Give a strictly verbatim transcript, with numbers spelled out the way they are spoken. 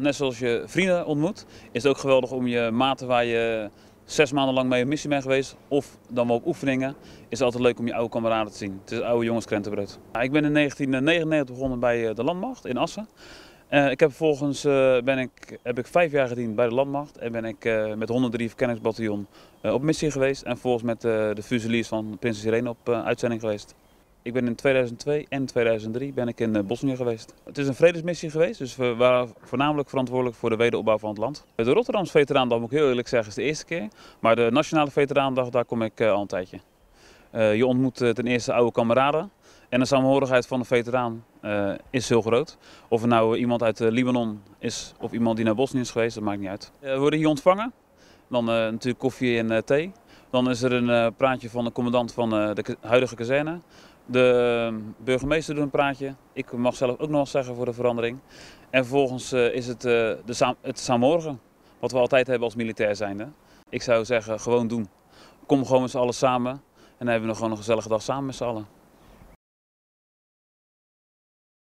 net zoals je vrienden ontmoet, is het ook geweldig om je maten waar je zes maanden lang mee op missie bent geweest, of dan wel op oefeningen, is het altijd leuk om je oude kameraden te zien. Het is oude jongenskrentenbrood. Ik ben in negentien negenennegentig begonnen bij de Landmacht in Assen. Uh, ik heb vervolgens uh, ben ik, heb ik vijf jaar gediend bij de Landmacht en ben ik uh, met honderddrie Verkenningsbataljon uh, op missie geweest en vervolgens met uh, de Fusiliers van Prinses Irene op uh, uitzending geweest. Ik ben in tweeduizend twee en tweeduizend drie ben ik in uh, Bosnië geweest. Het is een vredesmissie geweest, dus we waren voornamelijk verantwoordelijk voor de wederopbouw van het land. De Rotterdamse Veteraandag, moet ik heel eerlijk zeggen, is de eerste keer, maar de Nationale Veteraandag, daar kom ik uh, al een tijdje. Uh, je ontmoet uh, ten eerste oude kameraden. En de samenhorigheid van een veteraan uh, is heel groot. Of het nou iemand uit uh, Libanon is of iemand die naar Bosnië is geweest, dat maakt niet uit. Uh, we worden hier ontvangen, dan uh, natuurlijk koffie en uh, thee. Dan is er een uh, praatje van de commandant van uh, de huidige kazerne. De uh, burgemeester doet een praatje. Ik mag zelf ook nog eens zeggen voor de verandering. En vervolgens uh, is het, uh, de saam het samenhorigen, wat we altijd hebben als militair zijnde. Ik zou zeggen, gewoon doen. Kom gewoon met z'n allen samen en dan hebben we nog gewoon een gezellige dag samen met z'n allen.